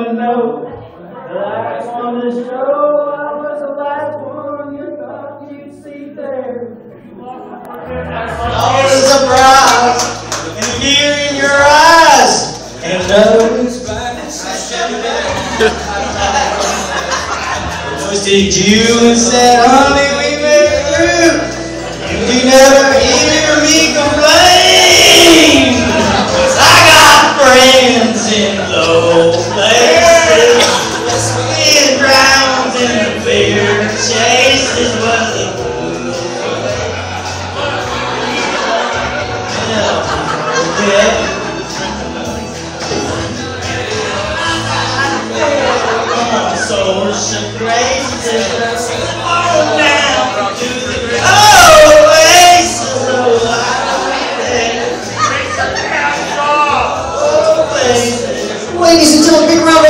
to know. The lights on the show, I was the last one you thought you'd see there. Always a surprise, and fear in your eyes, and nose. Twisted you and said, honey, we made it through. You never hear me complain. I got friends in low places. Being drowned in the beer chases was the blues. Social graces all down to the oasis of life. Ladies and gentlemen, big round of